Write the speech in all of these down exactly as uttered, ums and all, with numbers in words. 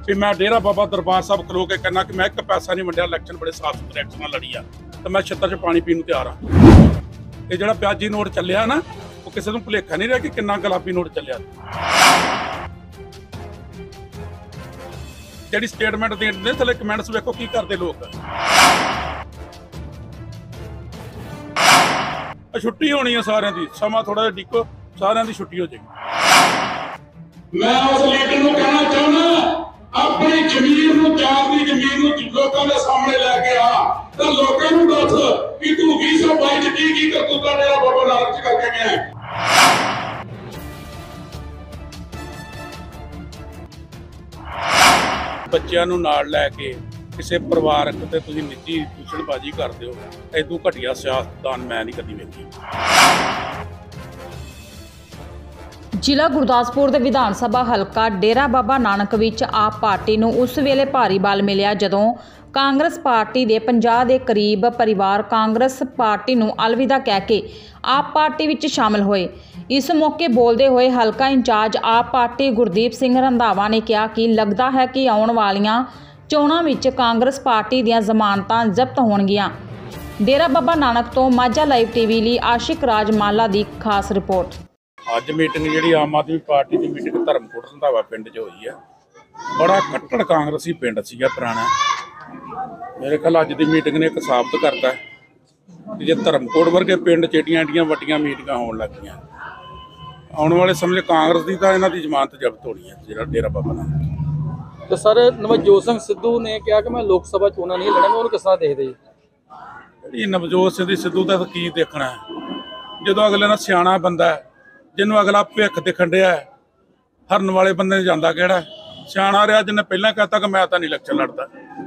कि मैं डेरा बाबा दरबार साहब खलो के कहना कि मैं एक पैसा नहीं वंडिया, इलैक्शन बड़े साफ सुथरे इलैक्शन लड़ी आ, तो मैं छत्तर च पानी पीन तैयार हाँ। ये जो प्याजी नोट चलिया ना, वो किसी को भुलेखा नहीं रहा कि कितना गुलाबी नोट चलिया। जी स्टेटमेंट देने थले कमेंट्स वेखो की करते लोग। छुट्टी होनी है सारिਆਂ ਦੀ, समा थोड़ा जिहा डिको, सारिਆਂ ਦੀ छुट्टी हो जाएगी। मैं उस लीडर को कहना चाहना, अपनी जमीन नूं चार दी जमीन नूं लोकां दे सामने लैके आ, ते लोकां नूं दस कि तू बीस सौ बाई च की की करतूता डेरा बाबा नानक च करके गया है। बच्चों नूं नाल लैके किसी परिवारक ते तुसीं निजी दूषणबाजी करदे हो, इदों घटिया सियासतदान मैं नहीं कदी वेखी। ਜ਼ਿਲ੍ਹਾ ਗੁਰਦਾਸਪੁਰ ਦੇ ਵਿਧਾਨ ਸਭਾ ਹਲਕਾ ਡੇਰਾ ਬਾਬਾ ਨਾਨਕ ਵਿੱਚ ਆਪ ਪਾਰਟੀ ਨੂੰ ਉਸ ਵੇਲੇ ਭਾਰੀ ਬਲ ਮਿਲਿਆ ਜਦੋਂ ਕਾਂਗਰਸ ਪਾਰਟੀ ਦੇ ਪੰਜਾਹ ਦੇ ਕਰੀਬ ਪਰਿਵਾਰ ਕਾਂਗਰਸ ਪਾਰਟੀ ਨੂੰ ਅਲਵਿਦਾ ਕਹਿ ਕੇ ਆਪ ਪਾਰਟੀ ਵਿੱਚ ਸ਼ਾਮਲ ਹੋਏ। ਇਸ ਮੌਕੇ ਬੋਲਦੇ ਹੋਏ ਹਲਕਾ ਇੰਚਾਰਜ ਆਪ ਪਾਰਟੀ ਗੁਰਦੀਪ ਸਿੰਘ ਰੰਧਾਵਾ ਨੇ ਕਿਹਾ ਕਿ ਲੱਗਦਾ ਹੈ ਕਿ ਆਉਣ ਵਾਲੀਆਂ ਚੋਣਾਂ ਵਿੱਚ ਕਾਂਗਰਸ ਪਾਰਟੀ ਦੀਆਂ ਜ਼ਮਾਨਤਾਂ ਜ਼ਬਤ ਹੋਣਗੀਆਂ। ਡੇਰਾ ਬਾਬਾ ਨਾਨਕ ਤੋਂ ਮਾਝਾ ਲਾਈਵ ਟੀਵੀ ਲਈ ਆਸ਼ਿਕ ਰਾਜ ਮਾਲਾ ਦੀ ਖਾਸ ਰਿਪੋर्ट। ਅੱਜ ਮੀਟਿੰਗ ਜਿਹੜੀ ਆਮ ਆਦਮੀ ਪਾਰਟੀ ਦੀ ਮੀਟਿੰਗ ਧਰਮਕੋਟ ਰੰਧਾਵਾ ਪਿੰਡ 'ਚ ਹੋਈ ਹੈ। ਬੜਾ ਕੱਟੜ ਕਾਂਗਰਸੀ ਪਿੰਡ ਸੀਗਾ ਪੁਰਾਣਾ। ਮੇਰੇ ਖਿਆਲ ਅੱਜ ਦੀ ਮੀਟਿੰਗ ਨੇ ਇੱਕ ਸਾਬਤ ਕਰਤਾ ਕਿ ਜੇ ਧਰਮਕੋਟ ਵਰਗੇ ਪਿੰਡ 'ਚ ਏਡੀਆਂ ਏਡੀਆਂ ਵੱਡੀਆਂ ਮੀਟਿੰਗਾਂ ਹੋਣ ਲੱਗ ਗਈਆਂ, ਆਉਣ ਵਾਲੇ ਸਮੇਂ ਕਾਂਗਰਸ ਦੀ ਤਾਂ ਇਹਨਾਂ ਦੀ ਜ਼ਮਾਨਤ ਜ਼ਬਤ ਹੋਣੀ ਹੈ। ਜਿਹੜਾ ਡੇਰਾ ਬਾਬਾ ਨਾਨਕ ਤੇ ਸਰ ਨਵਜੋਤ ਸਿੰਘ ਸਿੱਧੂ ਨੇ ਕਿਹਾ ਕਿ ਮੈਂ ਲੋਕ ਸਭਾ ਚੋਣਾਂ ਨਹੀਂ ਲੜਾਂਗਾ, ਉਹਨੂੰ ਕਿਸ ਤਰ੍ਹਾਂ ਦੇਖਦੇ ਜੀ? ਜਿਹੜੀ ਨਵਜੋਤ ਸਿੰਘ ਸਿੱਧੂ ਦਾ ਕੀ ਦੇਖਣਾ ਹੈ, ਜਦੋਂ ਅਗਲੇ ਨਾਲ ਸਿਆਣਾ ਬੰਦਾ ਜਿਹਨੂੰ ਅਗਲਾ ਭਿੱਖ ਦਿਖਣ ਡਿਆ, ਹਰਨ ਵਾਲੇ ਬੰਦੇ ਨੇ ਜਾਂਦਾ ਕਿਹੜਾ ਸਿਆਣਾ ਰਿਹਾ, ਜਿਹਨੇ ਪਹਿਲਾਂ ਕਹਤਾ ਕਿ ਮੈਂ ਤਾਂ ਨਹੀਂ ਇਲੈਕਸ਼ਨ ਲੜਦਾ,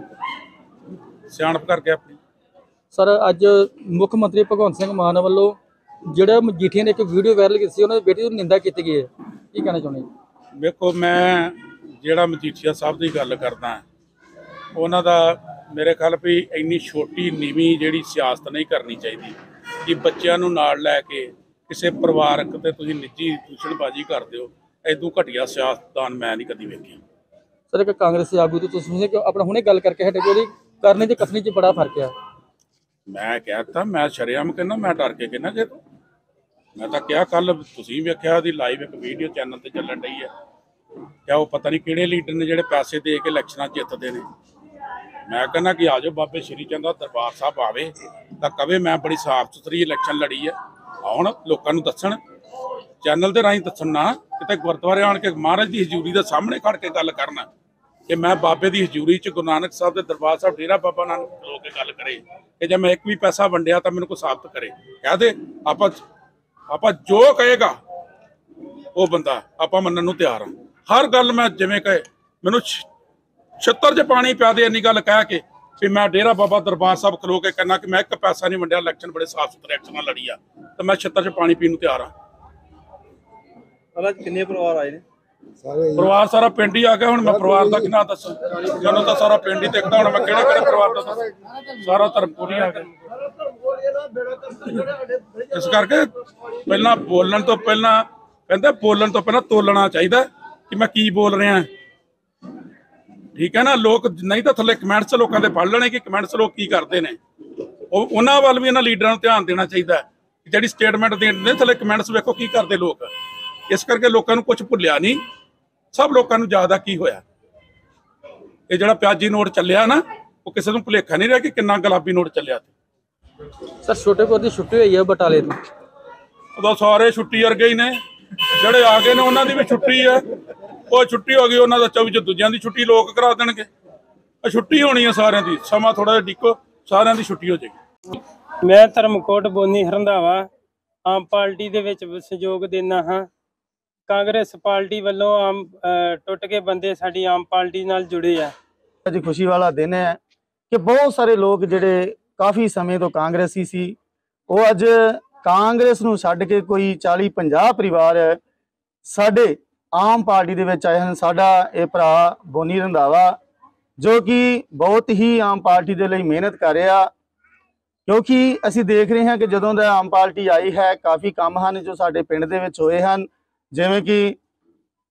ਸਿਆਣਪ ਕਰਕੇ ਆਪਣੀ। ਸਰ ਅੱਜ ਮੁੱਖ ਮੰਤਰੀ ਭਗਵੰਤ ਸਿੰਘ ਮਾਨ ਵੱਲੋਂ ਜਿਹੜਾ ਮਜੀਠੀਆ ਨੇ ਇੱਕ ਵੀਡੀਓ ਵਾਇਰਲ ਕੀਤੀ ਸੀ, ਉਹਨਾਂ ਦੀ ਬੇਟੀ ਦੀ ਨਿੰਦਾ ਕੀਤੀ ਗਈ ਹੈ, ਕੀ ਕਹਿਣਾ ਚਾਹੁੰਦੇ ਜੀ? ਵੇਖੋ, ਮੈਂ ਜਿਹੜਾ ਮਜੀਠੀਆ ਸਾਹਿਬ ਦੀ ਗੱਲ ਕਰਦਾ, ਉਹਨਾਂ ਦਾ ਮੇਰੇ ਖਿਆਲ ਵੀ ਇੰਨੀ ਛੋਟੀ ਨੀਵੀਂ ਜਿਹੜੀ ਸਿਆਸਤ ਨਹੀਂ ਕਰਨੀ ਚਾਹੀਦੀ ਕਿ ਬੱਚਿਆਂ ਨੂੰ ਨਾਲ ਲੈ ਕੇ ਕਿਸੇ ਪਰਿਵਾਰਕ ਤੇ ਤੁਸੀਂ ਨਿੱਜੀ ਦੂਸ਼ਣਬਾਜੀ ਕਰਦੇ ਹੋ। ਇਦੋਂ ਘਟੀਆ ਸਿਆਸਤਦਾਨ ਮੈਂ ਨਹੀਂ ਕਦੀ ਵੇਖੀ। ਸਰ ਇੱਕ ਕਾਂਗਰਸੀ ਆਗੂ ਤੋਂ ਤੁਸੀਂ ਆਪਣਾ ਹੁਣੇ ਗੱਲ ਕਰਕੇ ਹਟੇ ਕਿ ਉਹਦੀ ਕਰਨੇ ਤੇ ਕਥਨੀ 'ਚ ਬੜਾ ਫਰਕ ਆ। ਮੈਂ ਕਹਿ ਦਿੱਤਾ, ਮੈਂ ਸ਼ਰੇਆਮ ਕਹਿੰਦਾ, ਮੈਂ ਡਰ ਕੇ ਕਹਿੰਦਾ ਕਿ ਮੈਂ ਤਾਂ ਕਿਹਾ, ਕੱਲ ਤੁਸੀਂ ਵੇਖਿਆ ਉਹਦੀ ਲਾਈਵ ਇੱਕ ਵੀਡੀਓ ਚੈਨਲ ਤੇ ਚੱਲਣ ਡਈ ਹੈ, ਕਿਆ ਉਹ ਪਤਾ ਨਹੀਂ ਕਿਹੜੇ ਲੀਡਰ ਨੇ ਜਿਹੜੇ ਪੈਸੇ ਦੇ ਕੇ ਇਲੈਕਸ਼ਨਾਂ ਜਿੱਤਦੇ ਨੇ। ਮੈਂ ਕਹਿੰਦਾ ਕਿ ਆ ਜਾਓ ਬਾਬੇ ਸ਼੍ਰੀ ਚੰਦ ਦਾ ਦਰਬਾਰ ਸਾਹਿਬ ਆਵੇ ਤਾਂ ਕਵੇ ਮੈਂ ਬੜੀ ਸਾਫ ਸੁਥਰੀ ਇਲੈਕਸ਼ਨ ਲੜੀ ਹੈ, ਆਉਣ ਲੋਕਾਂ ਨੂੰ ਦੱਸਣ, ਚੈਨਲ ਦੇ ਰਾਹੀਂ ਦੱਸਣ, ਨਾ ਕਿਤੇ ਗੁਰਦੁਆਰੇ ਆਣ ਕੇ ਮਹਾਰਾਜ ਦੀ ਹਜ਼ੂਰੀ ਦੇ ਸਾਹਮਣੇ ਖੜ ਕੇ ਗੱਲ ਕਰਨਾ ਕਿ ਮੈਂ ਬਾਬੇ ਦੀ ਹਜ਼ੂਰੀ 'ਚ ਗੁਰੂ ਨਾਨਕ ਸਾਹਿਬ ਦੇ ਦਰਬਾਰ ਸਾਹਿਬ ਡੇਰਾ ਬਾਬਾ ਨਾਨਕ ਖਲੋ ਕੇ ਗੱਲ ਕਰੇ ਕਿ ਜੇ ਮੈਂ ਇੱਕ ਵੀ ਪੈਸਾ ਵੰਡਿਆ ਤਾਂ ਮੈਨੂੰ ਕੋਈ ਸਾਬਤ ਕਰੇ। ਕਹਿ ਦੇ ਆਪਾਂ ਆਪਾਂ ਜੋ ਕਹੇਗਾ ਉਹ ਬੰਦਾ ਆਪਾਂ ਮੰਨਣ ਨੂੰ ਤਿਆਰ ਹਾਂ। ਹਰ ਗੱਲ ਮੈਂ ਜਿਵੇਂ ਕਹੇ ਮੈਨੂੰ ਛੱਤਰ 'ਚ ਪਾਣੀ ਪਿਆ ਦੇ ਇੰਨੀ ਗੱਲ ਕਹਿ ਕੇ ਵੀ ਮੈਂ ਡੇਰਾ ਬਾਬਾ ਦਰਬਾਰ ਸਾਹਿਬ ਖਲੋ ਕੇ ਕਹਿਣਾ ਕਿ ਮੈਂ ਇੱਕ ਪੈਸਾ ਨਹੀਂ ਵੰਡਿਆ, ਇਲੈਕਸ਼ਨ ਬੜੇ ਸਾਫ ਸੁਥਰੇ ਇਲੈਕਸ਼ਨ ਲੜੀ ਆ, ਤਾਂ ਮੈਂ ਛੱਤਰ 'ਚ ਪਾਣੀ ਪੀਣ ਨੂੰ ਤਿਆਰ ਹਾਂ। ਕਿੰਨੇ ਪਰਿਵਾਰ ਆਏ ਨੇ? ਪਰਿਵਾਰ ਸਾਰਾ ਪਿੰਡ ਹੀ ਆ ਗਿਆ। ਹੁਣ ਮੈਂ ਪਰਿਵਾਰ ਦਾ ਕਿੰਨਾ ਦੱਸਾਂ, ਜਦੋਂ ਤਾਂ ਸਾਰਾ ਪਿੰਡ ਹੀ ਦੇਖਦਾ, ਹੁਣ ਮੈਂ ਕਿਹੜੇ ਕਿਹੜੇ ਪਰਿਵਾਰ ਦਾ ਦੱਸਾਂ, ਸਾਰਾ ਧਰਮਪੁਰ ਹੀ ਆ ਗਿਆ। ਇਸ ਕਰਕੇ ਪਹਿਲਾਂ ਬੋਲਣ ਤੋਂ ਪਹਿਲਾਂ ਕਹਿੰਦੇ ਬੋਲਣ ਤੋਂ ਪਹਿਲਾਂ ਤੋਲਣਾ ਚਾਹੀਦਾ ਕਿ ਮੈਂ ਕੀ ਬੋਲ ਰਿਹਾ, ਠੀਕ ਹੈ ਨਾ। ਲੋਕ ਨਹੀਂ ਤਾਂ ਥੱਲੇ ਕਮੈਂਟਸ ਲੋਕਾਂ ਦੇ ਪੜ੍ਹ ਲੈਣੇ ਕਿ ਕਮੈਂਟਸ ਲੋਕ ਕੀ ਕਰਦੇ ਨੇ, ਉਹ ਉਹਨਾਂ ਵੱਲ ਵੀ ਇਹਨਾਂ ਲੀਡਰਾਂ ਨੂੰ ਧਿਆਨ ਦੇਣਾ ਚਾਹੀਦਾ। ਜਿਹੜੀ ਸਟੇਟਮੈਂਟ ਦੇਣੇ ਥੱਲੇ ਕਮੈਂਟਸ ਵੇਖੋ ਕੀ ਕਰਦੇ ਲੋਕ। ਇਸ ਕਰਕੇ ਲੋਕਾਂ ਨੂੰ ਕੁਝ ਭੁੱਲਿਆ ਨਹੀਂ, ਸਭ ਲੋਕਾਂ ਨੂੰ ਯਾਦ ਆ ਕੀ ਹੋਇਆ। ਇਹ ਜਿਹੜਾ ਪਿਆਜੀ ਨੋਟ ਚੱਲਿਆ ਨਾ, ਉਹ ਕਿਸੇ ਨੂੰ ਭੁਲੇਖਾ ਨਹੀਂ ਰਿਹਾ ਕਿ ਕਿੰਨਾ ਗੁਲਾਬੀ ਨੋਟ ਚੱਲਿਆ। ਸਰ ਛੋਟੇਪੁਰ ਦੀ ਛੁੱਟੀ ਹੋਈ ਹੈ ਬਟਾਲੇ ਤੋਂ, ਉਦੋਂ ਸਾਰੇ ਛੁੱਟੀ ਵਰਗੇ ਹੀ ਨੇ, ਜਿਹੜੇ ਆ ਗਏ ਨੇ ਉਹਨਾਂ ਦੀ ਵੀ ਛੁੱਟੀ ਹੈ। ਉਹ ਛੁੱਟੀ ਹੋ ਗਈ ਉਹਨਾਂ ਦਾ, ਚੌਵੀ ਚ ਦੂਜਿਆਂ ਦੀ ਛੁੱਟੀ ਲੋਕ ਕਰਾ ਦੇਣਗੇ। ਛੁੱਟੀ ਹੋਣੀ ਹੈ ਸਾਰਿਆਂ ਦੀ, ਸਮਾਂ ਥੋੜਾ ਜਿਹਾ ਡਿੱਕੋ, ਸਾਰਿਆਂ ਦੀ ਛੁੱਟੀ ਹੋ ਜਾਏਗੀ। ਮੈਂ ਧਰਮਕੋਟ ਬੋਨੀ ਰੰਧਾਵਾ ਆਮ ਪਾਰਟੀ ਦੇ ਵਿੱਚ ਸਹਿਯੋਗ ਦਿੰਦਾ ਹਾਂ। ਕਾਂਗਰਸ ਪਾਰਟੀ ਵੱਲੋਂ ਆਮ ਟੁੱਟ ਕੇ ਬੰਦੇ ਸਾਡੀ ਆਮ ਪਾਰਟੀ ਨਾਲ ਜੁੜੇ ਆ। ਅੱਜ ਖੁਸ਼ੀ ਵਾਲਾ ਦਿਨ ਹੈ ਕਿ ਬਹੁਤ ਸਾਰੇ ਲੋਕ ਜਿਹੜੇ ਕਾਫੀ ਸਮੇਂ ਤੋਂ ਕਾਂਗਰਸੀ ਸੀ, ਉਹ ਅੱਜ ਕਾਂਗਰਸ ਨੂੰ ਛੱਡ ਕੇ ਕੋਈ ਚਾਲੀ ਪੰਜਾਹ ਪਰਿਵਾਰ ਸਾਡੇ ਆਮ ਪਾਰਟੀ ਦੇ ਵਿੱਚ ਆਏ ਹਨ। ਸਾਡਾ ਇਹ ਭਰਾ ਬੋਨੀ ਰੰਧਾਵਾ ਜੋ ਕਿ ਬਹੁਤ ਹੀ ਆਮ ਪਾਰਟੀ ਦੇ ਲਈ ਮਿਹਨਤ ਕਰ ਰਿਹਾ, ਕਿਉਂਕਿ ਅਸੀਂ ਦੇਖ ਰਹੇ ਹਾਂ ਕਿ ਜਦੋਂ ਦਾ ਆਮ ਪਾਰਟੀ ਆਈ ਹੈ ਕਾਫੀ ਕੰਮ ਹਨ ਜੋ ਸਾਡੇ ਪਿੰਡ ਦੇ ਵਿੱਚ ਹੋਏ ਹਨ, ਜਿਵੇਂ ਕਿ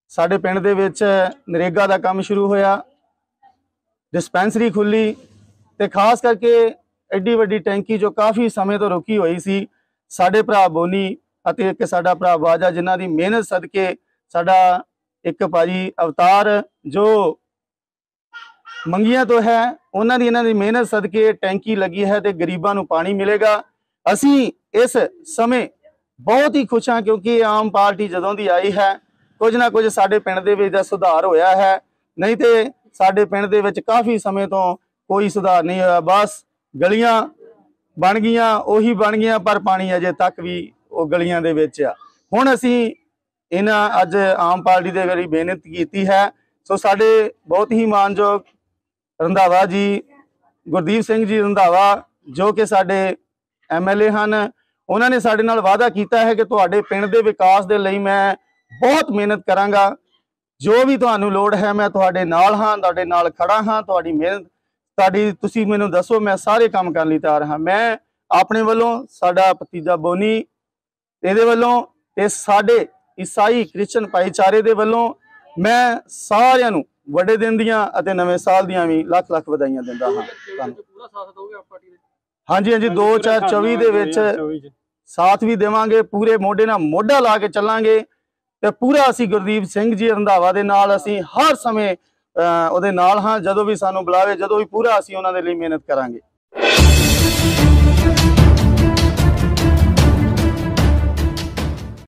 ਸਾਡੇ ਪਿੰਡ ਦੇ ਵਿੱਚ ਨਰੇਗਾ ਦਾ ਕੰਮ ਸ਼ੁਰੂ ਹੋਇਆ, ਡਿਸਪੈਂਸਰੀ ਖੁੱਲੀ ਤੇ ਖਾਸ ਕਰਕੇ ਐਡੀ ਵੱਡੀ ਟੈਂਕੀ ਜੋ ਕਾਫੀ ਸਮੇਂ ਤੋਂ ਰੁਕੀ ਹੋਈ ਸੀ, ਸਾਡੇ ਭਰਾ ਬੋਨੀ ਅਤੇ ਇੱਕ ਸਾਡਾ ਭਰਾ ਬਾਜਾ, ਜਿਨ੍ਹਾਂ ਦੀ ਮਿਹਨਤ ਸਦਕੇ ਸਾਡਾ ਇੱਕ ਭਾਜੀ ਅਵਤਾਰ ਜੋ ਮੰਗੀਆਂ ਤੋਂ ਹੈ, ਉਹਨਾਂ ਦੀ ਇਹਨਾਂ ਦੀ ਮਿਹਨਤ ਸਦਕੇ ਟੈਂਕੀ ਲੱਗੀ ਹੈ ਤੇ ਗਰੀਬਾਂ ਨੂੰ ਪਾਣੀ ਮਿਲੇਗਾ। ਅਸੀਂ ਇਸ ਸਮੇਂ ਬਹੁਤ ਹੀ ਖੁਸ਼ ਹਾਂ ਕਿਉਂਕਿ ਆਮ ਪਾਰਟੀ ਜਦੋਂ ਦੀ ਆਈ ਹੈ ਕੁਝ ਨਾ ਕੁਝ ਸਾਡੇ ਪਿੰਡ ਦੇ ਵਿੱਚ ਦਾ ਸੁਧਾਰ ਹੋਇਆ ਹੈ, ਨਹੀਂ ਤੇ ਸਾਡੇ ਪਿੰਡ ਦੇ ਵਿੱਚ ਕਾਫੀ ਸਮੇਂ ਤੋਂ ਕੋਈ ਸੁਧਾਰ ਨਹੀਂ ਹੋਇਆ। ਬਸ ਗਲੀਆਂ ਬਣ ਗਈਆਂ, ਉਹੀ ਬਣ ਗਈਆਂ, ਪਰ ਪਾਣੀ ਅਜੇ ਤੱਕ ਵੀ ਉਹ ਗਲੀਆਂ ਦੇ ਵਿੱਚ ਆ। ਹੁਣ ਅਸੀਂ ਇਹਨਾਂ ਅੱਜ ਆਮ ਪਾਰਟੀ ਦੇ ਗਰੀ ਬੇਨਤ ਕੀਤੀ ਹੈ। ਸੋ ਸਾਡੇ ਬਹੁਤ ਹੀ ਮਾਨਯੋਗ ਰੰਧਾਵਾ ਜੀ, ਗੁਰਦੀਪ ਸਿੰਘ ਜੀ ਰੰਧਾਵਾ, ਜੋ ਕਿ ਸਾਡੇ ਐਮ ਐਲ ਏ ਹਨ, ਉਹਨਾਂ ਨੇ ਸਾਡੇ ਨਾਲ ਵਾਅਦਾ ਕੀਤਾ ਹੈ ਕਿ ਤੁਹਾਡੇ ਪਿੰਡ ਦੇ ਵਿਕਾਸ ਦੇ ਲਈ ਮੈਂ ਬਹੁਤ ਮਿਹਨਤ ਕਰਾਂਗਾ, ਜੋ ਵੀ ਤੁਹਾਨੂੰ ਲੋੜ ਹੈ ਮੈਂ ਤੁਹਾਡੇ ਨਾਲ ਹਾਂ, ਤੁਹਾਡੇ ਨਾਲ ਖੜਾ ਹਾਂ। ਤੁਹਾਡੀ ਮਿਹਨਤ ਤੁਹਾਡੀ ਤੁਸੀਂ ਮੈਨੂੰ ਦੱਸੋ, ਮੈਂ ਸਾਰੇ ਕੰਮ ਕਰਨ ਲਈ ਤਿਆਰ ਹਾਂ। ਮੈਂ ਆਪਣੇ ਵੱਲੋਂ, ਸਾਡਾ ਭਤੀਜਾ ਬੋਨੀ ਇਹਦੇ ਵੱਲੋਂ ਤੇ ਸਾਡੇ ਈਸਾਈ ਕ੍ਰਿਸਚਨ ਭਾਈਚਾਰੇ ਦੇ ਵੱਲੋਂ ਮੈਂ ਸਾਰਿਆਂ ਨੂੰ ਵੱਡੇ ਦਿਨ ਦੀਆਂ ਅਤੇ ਨਵੇਂ ਸਾਲ ਦੀਆਂ ਵੀ ਲੱਖ ਲੱਖ ਵਧਾਈਆਂ ਦਿੰਦਾ ਹਾਂ। ਪੂਰਾ ਸਾਥ ਦੋਗੇ ਆਪ ਪਾਰਟੀ ਦੇ? ਹਾਂਜੀ ਹਾਂਜੀ, ਦੋ ਹਜ਼ਾਰ ਚੌਵੀ ਦੇ ਵਿੱਚ ਸਾਥ ਵੀ ਦੇਵਾਂਗੇ, ਪੂਰੇ ਮੋਢੇ ਨਾਲ ਮੋਢਾ ਲਾ ਕੇ ਚੱਲਾਂਗੇ ਤੇ ਪੂਰਾ ਅਸੀਂ ਗੁਰਦੀਪ ਸਿੰਘ ਜੀ ਰੰਧਾਵਾ ਦੇ ਨਾਲ ਅਸੀਂ ਹਰ ਸਮੇਂ ਉਹਦੇ ਨਾਲ ਹਾਂ। ਜਦੋਂ ਵੀ ਸਾਨੂੰ ਬੁਲਾਵੇ, ਜਦੋਂ ਵੀ ਪੂਰਾ ਅਸੀਂ ਉਹਨਾਂ ਦੇ ਲਈ ਮਿਹਨਤ ਕਰਾਂਗੇ।